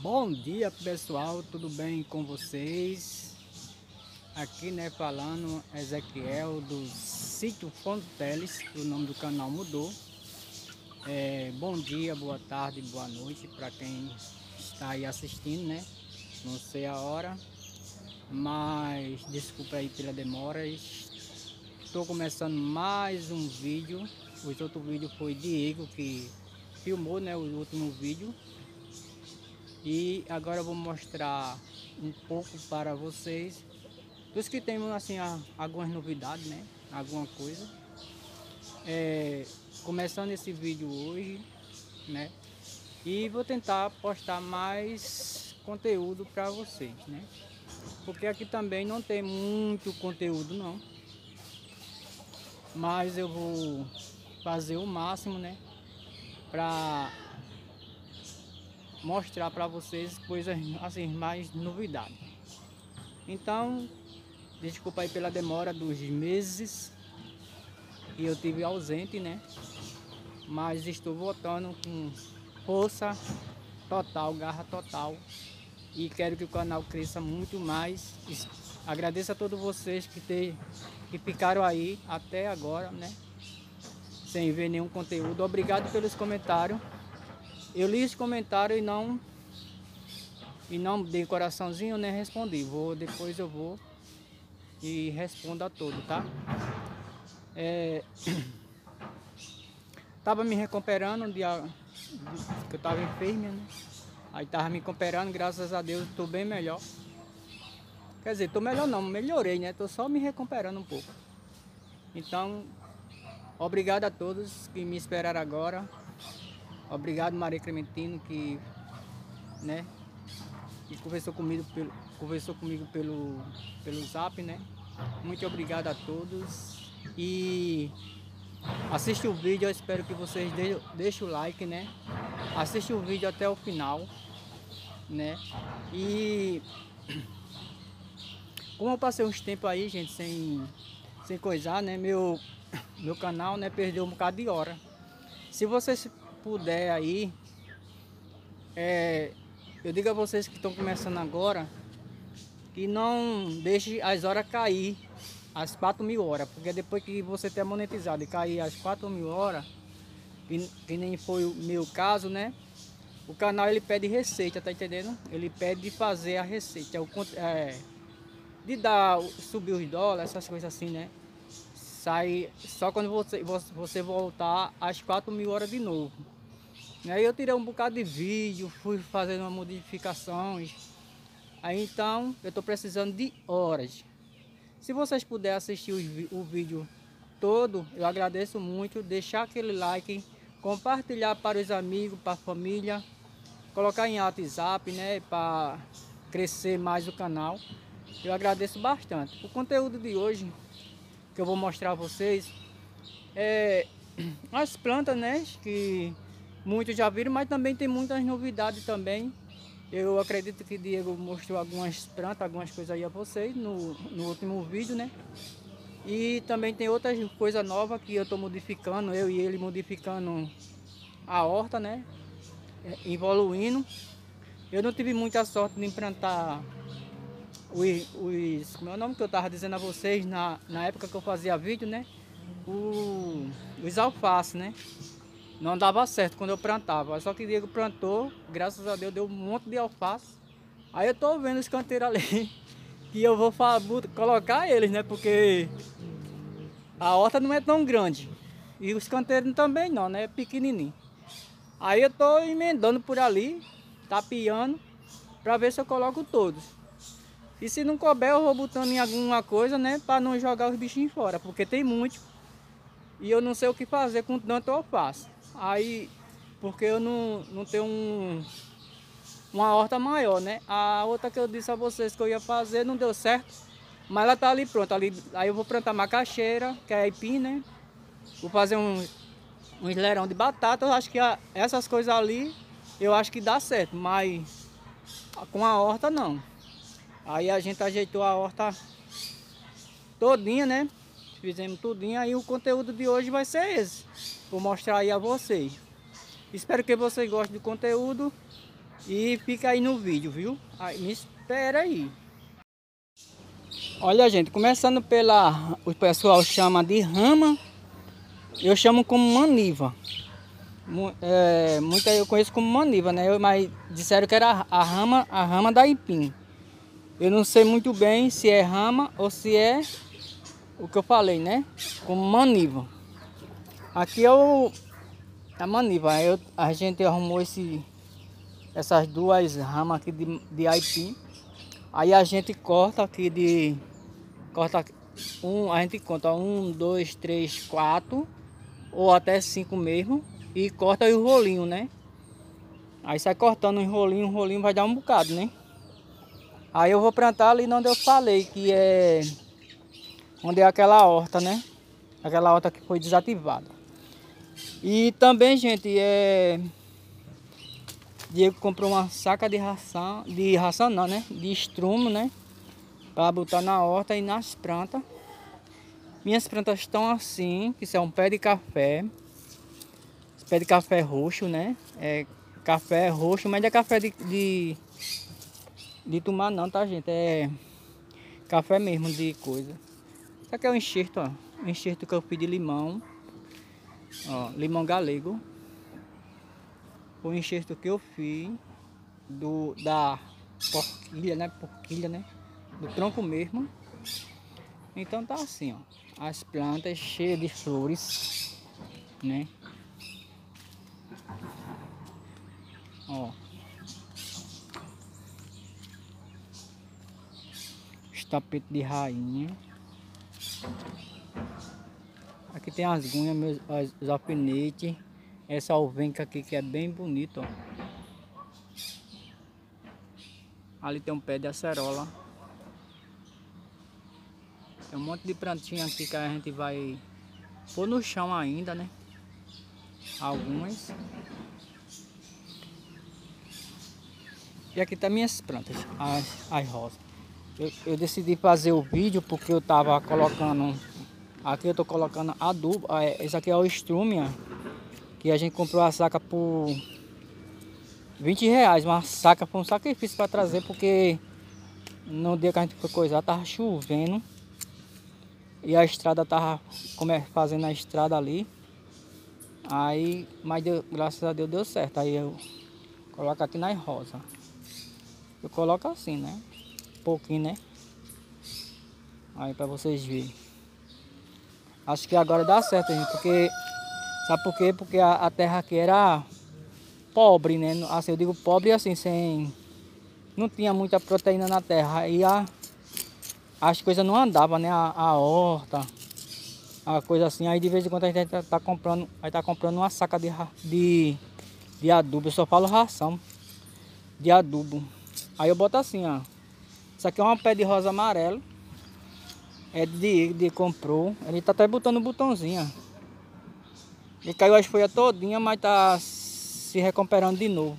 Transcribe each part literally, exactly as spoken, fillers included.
Bom dia pessoal, tudo bem com vocês? Aqui né falando Ezequiel do sítio Fonteles, o nome do canal mudou. É, bom dia, boa tarde, boa noite para quem está aí assistindo, né? Não sei a hora, mas desculpa aí pela demora. Estou começando mais um vídeo. O outro vídeo foi Diego que filmou, né, o último vídeo. E agora eu vou mostrar um pouco para vocês dos que temos assim algumas novidades, né? Alguma coisa. É, começando esse vídeo hoje, né? E vou tentar postar mais conteúdo para vocês, né? Porque aqui também não tem muito conteúdo não. Mas eu vou fazer o máximo, né? Para mostrar para vocês coisas assim, mais novidades. Então, desculpa aí pela demora dos meses que eu tive ausente, né? Mas estou voltando com força total, garra total. E quero que o canal cresça muito mais. Agradeço a todos vocês que, ter, que ficaram aí até agora, né? Sem ver nenhum conteúdo. Obrigado pelos comentários. Eu li os comentários e não e não dei coraçãozinho, nem respondi. Vou, depois eu vou e respondo a todos, tá? É, tava me recuperando um dia que eu tava enfermo, né? Aí tava me recuperando, graças a Deus, tô bem melhor. Quer dizer, tô melhor não, melhorei, né? Tô só me recuperando um pouco. Então, obrigado a todos que me esperaram agora. Obrigado, Maria Clementino, que, né, que conversou comigo pelo, conversou comigo pelo, pelo zap, né? Muito obrigado a todos. E assiste o vídeo, eu espero que vocês deixem o like, né? Assiste o vídeo até o final, né? E como eu passei uns tempos aí, gente, sem, sem coisar, né? Meu, meu canal, né, perdeu um bocado de hora. Se vocês puder aí, é, eu digo a vocês que estão começando agora, que não deixe as horas cair as quatro mil horas, porque depois que você ter monetizado e cair as quatro mil horas, que, que nem foi o meu caso, né? O canal ele pede receita, tá entendendo? Ele pede de fazer a receita, o, é, de dar, subir os dólares, essas coisas assim, né? Sai só quando você, você voltar às quatro mil horas de novo. Aí eu tirei um bocado de vídeo, fui fazendo uma modificações. Aí então eu tô precisando de horas. Se vocês puderem assistir o, o vídeo todo, eu agradeço muito. Deixar aquele like, compartilhar para os amigos, para a família, colocar em WhatsApp, né, para crescer mais o canal. Eu agradeço bastante. O conteúdo de hoje que eu vou mostrar a vocês é as plantas, né, que muitos já viram, mas também tem muitas novidades também. Eu acredito que Diego mostrou algumas plantas, algumas coisas aí a vocês no, no último vídeo, né? E também tem outras coisas novas que eu estou modificando, eu e ele modificando a horta, né? Evoluindo. Eu não tive muita sorte de implantar os, os como é o nome que eu estava dizendo a vocês na, na época que eu fazia vídeo, né? O, os alface, né? Não dava certo quando eu plantava, só que o Diego plantou, graças a Deus deu um monte de alface. Aí eu tô vendo os canteiros ali, que eu vou colocar eles, né? Porque a horta não é tão grande e os canteiros também não, né? É pequenininho. Aí eu tô emendando por ali, tapeando, para ver se eu coloco todos. E se não couber, eu vou botando em alguma coisa, né? Para não jogar os bichinhos fora, porque tem muito. E eu não sei o que fazer com tanto alface. Aí, porque eu não, não tenho um, uma horta maior, né? A outra que eu disse a vocês que eu ia fazer não deu certo. Mas ela tá ali pronta. Ali, aí eu vou plantar macaxeira, que é aipim, né? Vou fazer um, um esleirão de batata. Eu acho que a, essas coisas ali, eu acho que dá certo. Mas com a horta não. Aí a gente ajeitou a horta todinha, né? Fizemos tudinho, aí o conteúdo de hoje vai ser esse. Vou mostrar aí a vocês. Espero que vocês gostem do conteúdo. E fica aí no vídeo, viu? Aí, me espera aí. Olha, gente, começando pela... o pessoal chama de rama. Eu chamo como maniva. É, muita eu conheço como maniva, né? Eu, mas disseram que era a rama, a rama da aipim. Eu não sei muito bem se é rama ou se é o que eu falei, né? Como maniva. Aqui é o, a maniva. Eu, a gente arrumou esse, essas duas ramas aqui de, de aipim. Aí a gente corta aqui de... Corta um, a gente conta um, dois, três, quatro ou até cinco mesmo. E corta o rolinho, né? Aí sai cortando um rolinho, um rolinho vai dar um bocado, né? Aí eu vou plantar ali onde eu falei, que é... onde é aquela horta, né? Aquela horta que foi desativada. E também, gente, é... Diego comprou uma saca de ração, de ração não, né? De estrumo, né? Para botar na horta e nas plantas. Minhas plantas estão assim, que isso é um pé de café. Esse pé de café roxo, né? É café roxo, mas não é café de, de, de tomar não, tá, gente? É café mesmo de coisa. Isso aqui é o enxerto, ó. O enxerto que eu fiz de limão. Ó, limão galego. O enxerto que eu fiz do, da porquilha, né? Porquilha, né? Do tronco mesmo. Então tá assim, ó. As plantas cheias de flores, né? Ó. Os tapetes de rainha. Aqui tem as gunhas, meus, as, os alfinetes. Essa alvenca aqui que é bem bonito, ó. Ali tem um pé de acerola. Tem um monte de plantinha aqui que a gente vai pôr no chão ainda, né? Algumas. E aqui tá minhas plantas, as, as rosas. Eu, eu decidi fazer o vídeo porque eu tava colocando... Aqui eu tô colocando adubo. Esse aqui é o estrume, que a gente comprou a saca por vinte reais. Uma saca, foi um sacrifício para trazer, porque no dia que a gente foi coisar tava chovendo. E a estrada tava fazendo a estrada ali. Aí, mas deu, graças a Deus deu certo. Aí eu coloco aqui nas rosas. Eu coloco assim, né? Um pouquinho, né? Aí pra vocês verem. Acho que agora dá certo, gente. Porque... Sabe por quê? Porque a, a terra aqui era pobre, né? Assim, eu digo pobre assim, sem... Não tinha muita proteína na terra. Aí a, as coisas não andavam, né? A, a horta, a coisa assim. Aí de vez em quando a gente tá, tá comprando, aí tá comprando uma saca de, de, de adubo. Eu só falo ração de adubo. Aí eu boto assim, ó. Isso aqui é um pé de rosa amarelo. É de de comprou. Ele tá até botando um botãozinho, ó. Ele caiu as folhas todinha, mas tá se recuperando de novo.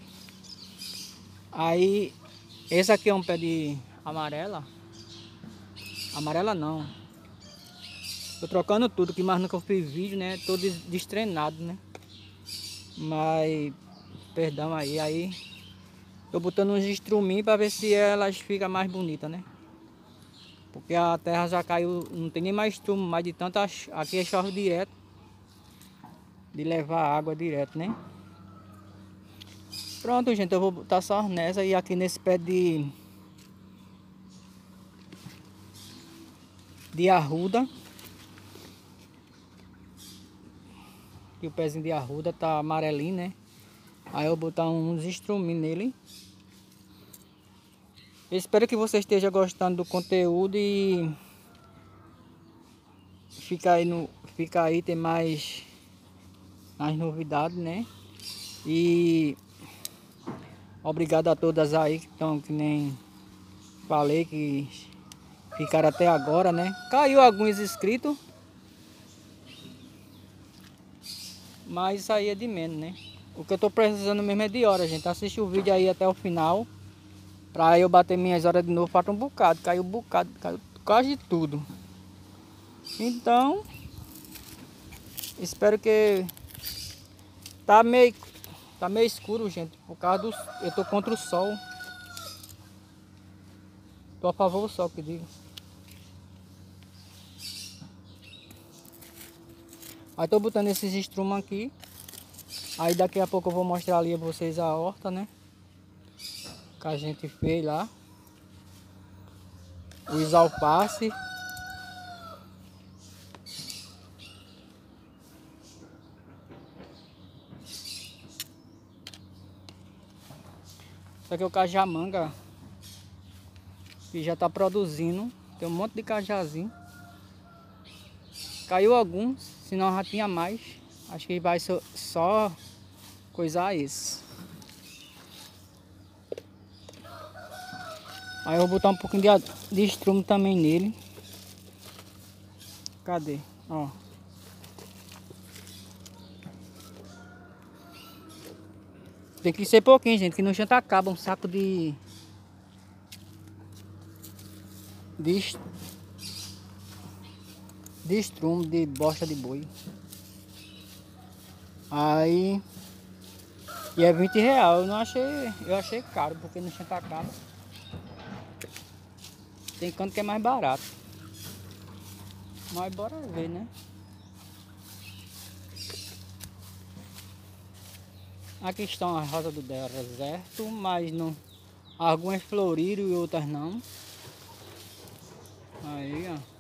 Aí, esse aqui é um pé de amarela. Amarela não. Tô trocando tudo, que mais nunca eu fiz vídeo, né? Tô destrenado, né? Mas, perdão aí, aí... Tô botando uns estruminhos para ver se elas ficam mais bonitas, né? Porque a terra já caiu, não tem nem mais estrumo, mais de tanto aqui é chove direto. De levar água direto, né? Pronto, gente, eu vou botar só nessa e aqui nesse pé de... De arruda. E o pezinho de arruda tá amarelinho, né? Aí eu vou botar uns estruminhos nele. Eu espero que você esteja gostando do conteúdo e fica aí no, fica aí, tem mais as novidades, né? E obrigado a todas aí que estão, que nem falei, que ficaram até agora, né? Caiu alguns inscritos, mas isso aí é de menos, né? O que eu tô precisando mesmo é de hora, gente. Assiste o vídeo aí até o final. Pra eu bater minhas horas de novo, falta um bocado. Caiu um bocado, caiu quase tudo. Então, espero que... Tá meio... Tá meio escuro, gente, por causa do... Eu tô contra o sol. Tô a favor do sol, que digo. Aí tô botando esses estrumes aqui. Aí daqui a pouco eu vou mostrar ali a vocês a horta, né? Que a gente fez lá. Os alface. Isso aqui é o cajamanga, que já tá produzindo. Tem um monte de cajazinho. Caiu alguns, senão já tinha mais. Acho que vai só, só coisar esse. Aí eu vou botar um pouquinho de, de estrume também nele. Cadê? Ó. Tem que ser pouquinho, gente, que no chão acaba um saco de... De, de estrume, de bosta de boi. Aí... E é vinte reais, eu não achei... Eu achei caro, porque no chão acaba. Tem canto que é mais barato. Mas bora ver, né? Aqui estão as rosas do deserto, mas não... Algumas floriram e outras não. Aí, ó.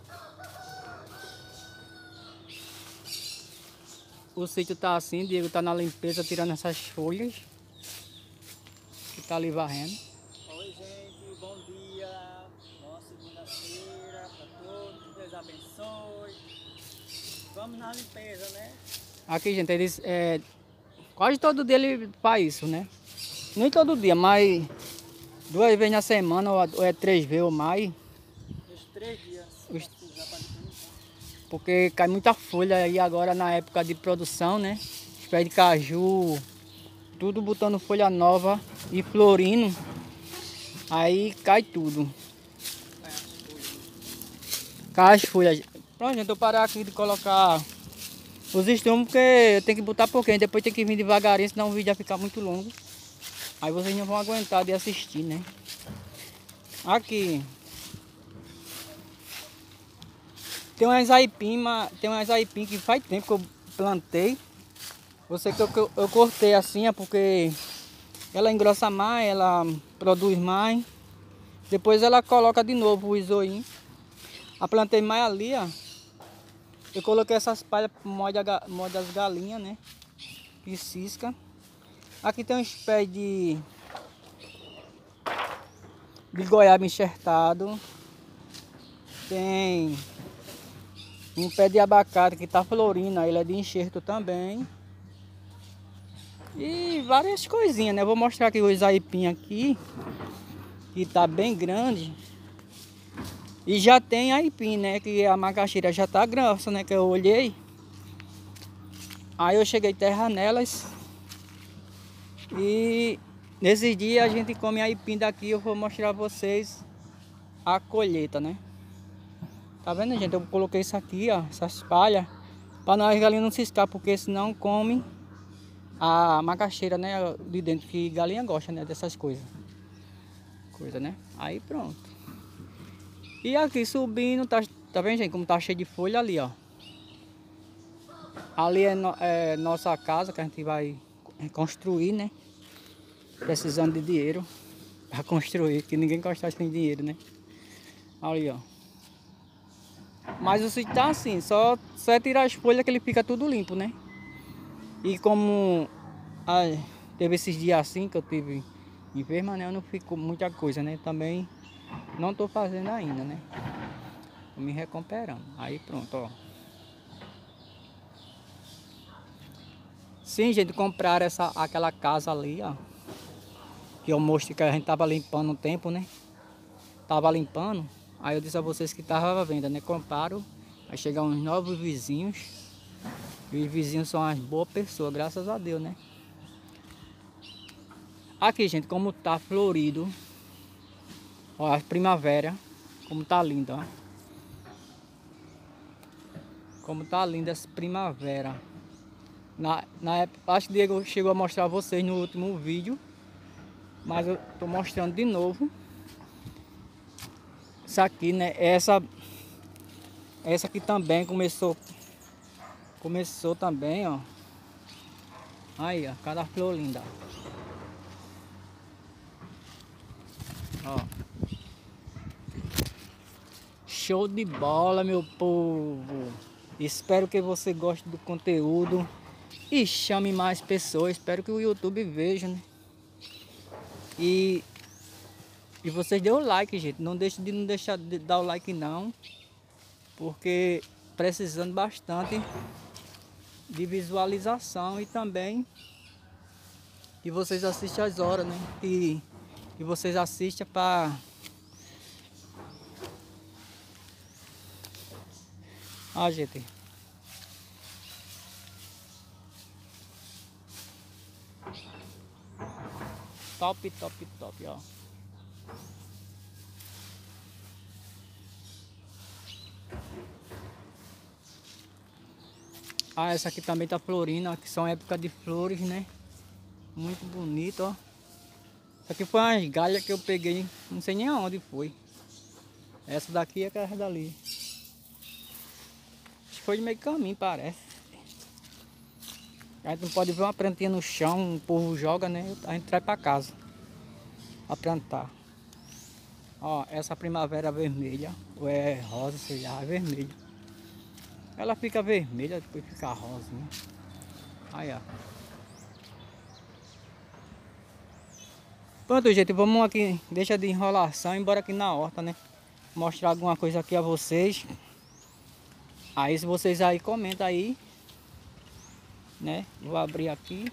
O sítio tá assim, Diego tá na limpeza, tirando essas folhas. Que tá ali varrendo. Oi, gente, bom dia. Boa segunda-feira pra todos. Deus abençoe. Vamos na limpeza, né? Aqui, gente, eles... É, quase todo dia ele faz isso, né? Nem todo dia, mas... Duas vezes na semana, ou é três vezes ou mais. Os três dias. Os... Porque cai muita folha aí agora na época de produção, né? Os pés de caju, tudo botando folha nova e florindo. Aí cai tudo. Cai as folhas. Pronto, gente, eu parar aqui de colocar os estrumes, porque eu tenho que botar pouquinho, depois tem que vir devagarinho, senão o vídeo vai ficar muito longo. Aí vocês não vão aguentar de assistir, né? Aqui. Tem umas aipim, tem umas aipim que faz tempo que eu plantei. Você que eu, eu, eu cortei assim, é porque ela engrossa mais, ela produz mais. Depois ela coloca de novo o isoim. A plantei mais ali, ó. Eu coloquei essas palhas para molde das galinhas, né? Que cisca. Aqui tem uns pés de, de goiaba enxertado. Tem um pé de abacate que tá florindo, ele é de enxerto também. E várias coisinhas, né? Eu vou mostrar aqui os aipim aqui, que tá bem grande. E já tem aipim, né? Que a macaxeira já tá grossa, né? Que eu olhei. Aí eu cheguei terra nelas. E nesses dias a gente come aipim daqui. Eu vou mostrar a vocês a colheita, né? Tá vendo, gente? Eu coloquei isso aqui, ó, essas palhas, para nós galinhas não se escapar, porque senão come a macaxeira, né, de dentro, que galinha gosta, né, dessas coisas. Coisa, né? Aí pronto. E aqui subindo, tá, tá vendo, gente, como tá cheio de folha ali, ó. Ali é, no, é nossa casa que a gente vai construir, né? Precisando de dinheiro para construir, que ninguém gosta sem dinheiro, né? Ali, ó. Mas o sítio tá assim, só, só é tirar as folhas que ele fica tudo limpo, né? E como ah, teve esses dias assim que eu tive enferma, né? Eu não fico muita coisa, né? Também não tô fazendo ainda, né? Tô me recuperando. Aí pronto, ó. Sim, gente, compraram essa, aquela casa ali, ó. Que eu mostrei que a gente tava limpando um tempo, né? Tava limpando. Aí eu disse a vocês que tava à venda, né? Compraram. Aí chegaram uns novos vizinhos. E os vizinhos são umas boas pessoas, graças a Deus, né? Aqui, gente, como tá florido. Ó, a primavera. Como tá linda, ó. Como tá linda essa primavera. Na, na época, acho que o Diego chegou a mostrar a vocês no último vídeo. Mas eu tô mostrando de novo. Isso aqui, né? Essa, essa aqui também começou. Começou também, ó. Aí, ó. Cada flor linda. Ó. Show de bola, meu povo. Espero que você goste do conteúdo. E chame mais pessoas. Espero que o YouTube veja, né? E, e vocês dêem o like, gente. Não deixe de não deixar de dar o like não. Porque precisando bastante de visualização e também que vocês assistam as horas, né? E que vocês assistam para... Ah, gente. Top, top, top, ó. Ah, essa aqui também tá florindo, ó, que são época de flores, né? Muito bonito, ó. Isso aqui foi umas galhas que eu peguei, não sei nem aonde foi. Essa daqui é aquela dali. Acho que foi de meio caminho, parece. A gente não pode ver uma plantinha no chão, o povo joga, né? A gente traz pra casa a plantar. Ó, essa primavera vermelha, ou é rosa, sei lá, é vermelha. Ela fica vermelha, depois fica rosa, né? Aí, ó. Pronto, gente, vamos aqui, deixa de enrolação, embora aqui na horta, né? Mostrar alguma coisa aqui a vocês. Aí se vocês aí comentam aí, né? Vou abrir aqui.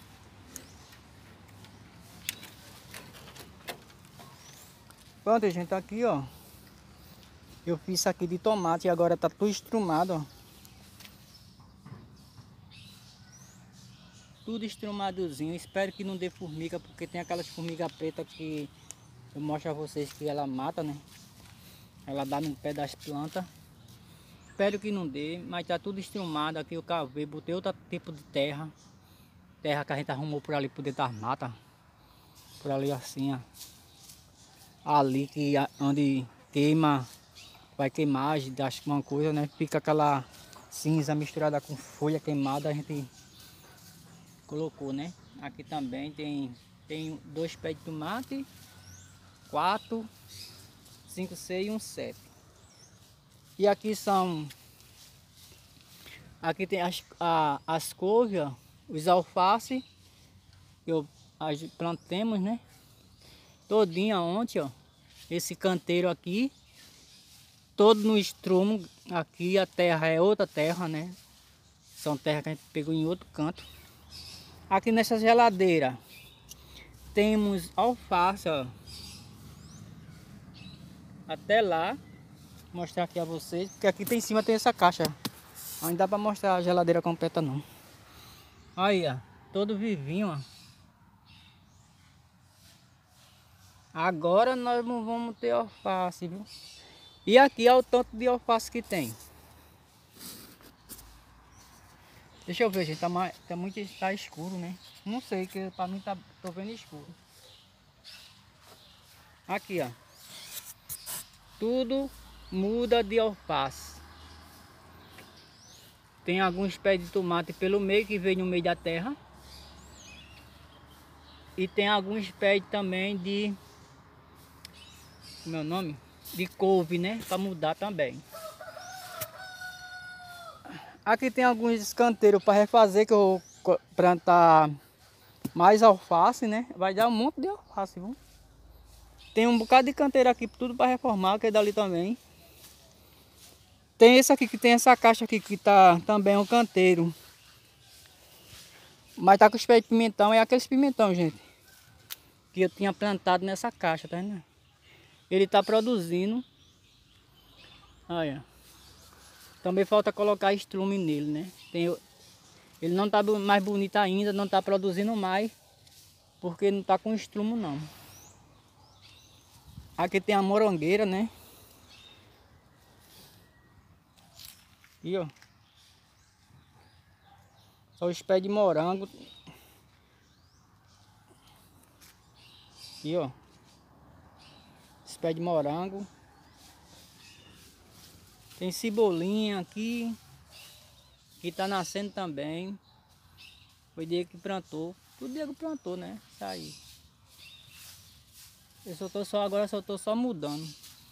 Pronto, gente, aqui, ó. Eu fiz isso aqui de tomate e agora tá tudo estrumado, ó. Tudo estrumadozinho. Espero que não dê formiga, porque tem aquelas formigas pretas que eu mostro a vocês que ela mata, né? Ela dá no pé das plantas. Espero que não dê, mas tá tudo estrumado. Aqui eu cavei, botei outro tipo de terra. Terra que a gente arrumou por ali, por dentro das matas. Por ali assim, ó. Ali que onde queima, vai queimar, acho que uma coisa, né? Fica aquela cinza misturada com folha queimada, a gente colocou, né? Aqui também tem, tem dois pés de tomate, quatro, cinco, seis e um sete. E aqui são, aqui tem as, a, as couves, ó, os alface que eu plantemos, né? Todinha ontem, ó. Esse canteiro aqui, todo no estrumo. Aqui a terra é outra terra, né? São terras que a gente pegou em outro canto. Aqui nessa geladeira temos alface, ó. Até lá. Vou mostrar aqui a vocês, porque aqui tem em cima tem essa caixa. Não dá pra mostrar a geladeira completa não. Aí, ó, todo vivinho, ó. Agora nós não vamos ter alface, viu? E aqui é o tanto de alface que tem. Deixa eu ver, gente, tá, mais, tá muito tá escuro, né? Não sei, que pra mim tá, tô vendo escuro. Aqui, ó. Tudo muda de alface. Tem alguns pés de tomate pelo meio que vem no meio da terra. E tem alguns pés também de... Meu nome? De couve, né? Para mudar também. Aqui tem alguns canteiros para refazer, que eu vou plantar mais alface, né? Vai dar um monte de alface, viu? Tem um bocado de canteiro aqui, tudo para reformar, que é dali também. Tem esse aqui, que tem essa caixa aqui, que tá também um canteiro. Mas tá com os pés de pimentão, é aqueles pimentão, gente, que eu tinha plantado nessa caixa, tá vendo? Ele tá produzindo. Olha. Também falta colocar estrume nele, né? Tem, ele não tá mais bonito ainda, não tá produzindo mais, porque não tá com estrumo não. Aqui tem a morangueira, né? E ó. Só os pés de morango. Aqui, ó. Esse pé de morango. Tem cebolinha aqui. Que tá nascendo também. Foi Diego que plantou. Tudo Diego plantou, né? Isso aí. Eu só tô só agora, só tô só mudando.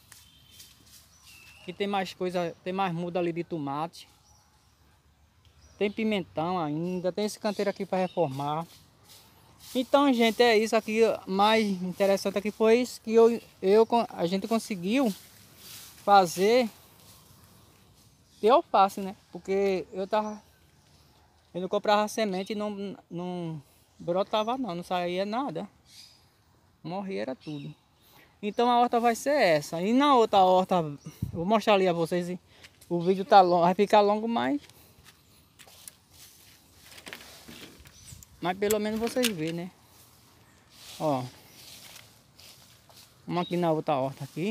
Aqui tem mais coisa, tem mais muda ali de tomate. Tem pimentão ainda, tem esse canteiro aqui para reformar. Então, gente, é isso aqui. Mais interessante aqui foi isso que eu, eu a gente conseguiu fazer de alface, né? Porque eu tava eu não comprava semente e não não brotava não, não saía nada. Morria era tudo. Então a horta vai ser essa. E na outra horta, eu vou mostrar ali a vocês. O vídeo tá longo, vai ficar longo, mas mas pelo menos vocês verem, né? Ó, vamos aqui na outra horta aqui.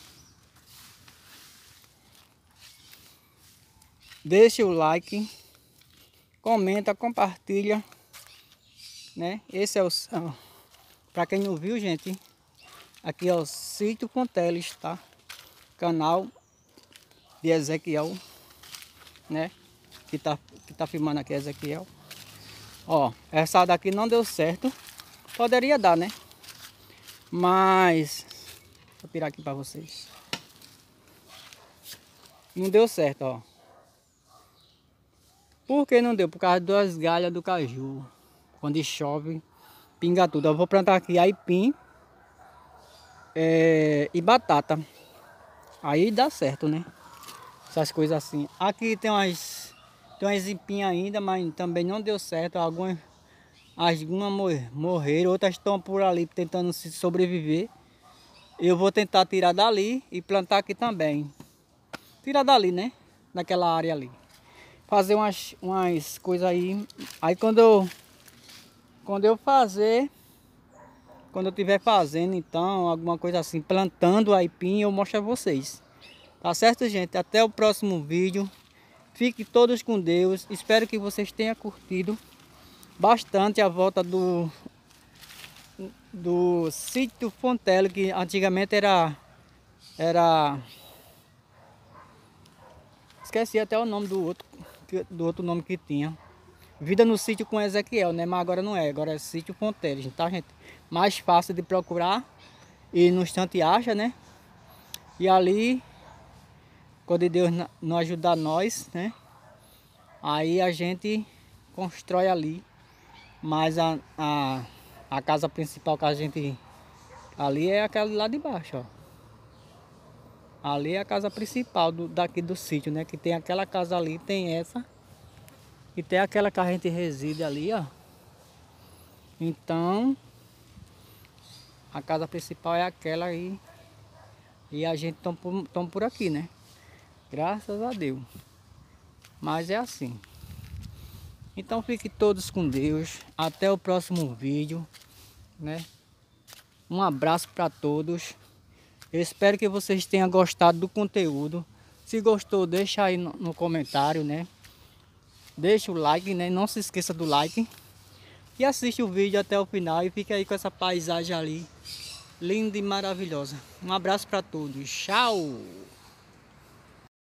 Deixa o like, comenta, compartilha, né? Esse é o, para quem não viu, gente, aqui é o Sítio Fonteles, tá? Canal de Ezequiel, né? Que tá, que tá filmando aqui Ezequiel. Ó, essa daqui não deu certo. Poderia dar, né? Mas vou tirar aqui para vocês. Não deu certo, ó. Por que não deu? Por causa das galhas do caju. Quando chove, pinga tudo. Eu vou plantar aqui aipim é, e batata. Aí dá certo, né? Essas coisas assim. Aqui tem umas, tem umas empinhas ainda, mas também não deu certo. Algumas, algumas morreram, outras estão por ali tentando se sobreviver. Eu vou tentar tirar dali e plantar aqui também. Tirar dali, né? Daquela área ali. Fazer umas, umas coisas aí. Aí quando eu, quando eu fazer, quando eu estiver fazendo, então, alguma coisa assim, plantando aipim, eu mostro a vocês. Tá certo, gente? Até o próximo vídeo. Fiquem todos com Deus. Espero que vocês tenham curtido bastante a volta do, do Sítio Fonteles, que antigamente era... era... Esqueci até o nome do outro, do outro nome que tinha. Vida no Sítio com Ezequiel, né? Mas agora não é, agora é Sítio Fonteles, tá, gente? Mais fácil de procurar e no instante acha, né? E ali, quando Deus não ajudar nós, né? Aí a gente constrói ali. Mas a, a, a casa principal que a gente... ali é aquela lá de baixo, ó. Ali é a casa principal do, daqui do sítio, né? Que tem aquela casa ali, tem essa. E tem aquela que a gente reside ali, ó. Então, a casa principal é aquela aí. E a gente toma por, toma por aqui, né? Graças a Deus. Mas é assim. Então fiquem todos com Deus. Até o próximo vídeo, né? Um abraço para todos. Eu espero que vocês tenham gostado do conteúdo. Se gostou, deixa aí no, no comentário, né? Deixa o like, né? Não se esqueça do like. E assiste o vídeo até o final e fica aí com essa paisagem ali. Linda e maravilhosa. Um abraço para todos. Tchau!